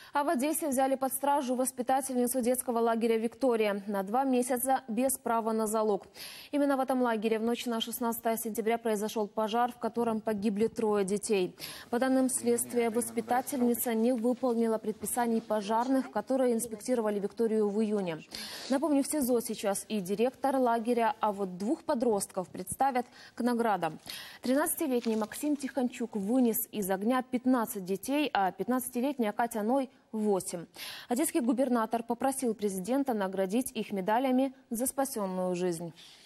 А в Одессе взяли под стражу воспитательницу детского лагеря «Виктория» на 2 месяца без права на залог. Именно в этом лагере в ночь на 16 сентября произошел пожар, в котором погибли 3 детей. По данным следствия, воспитательница не выполнила предписаний пожарных, которые инспектировали «Викторию» в июне. Напомню, в СИЗО сейчас и директор лагеря, а вот 2 подростков представят к наградам. 13-летний Максим Тихончук вынес из огня 15 детей, а 15-летняя Катя Ной – 8. Одесский губернатор попросил президента наградить их медалями за спасенную жизнь.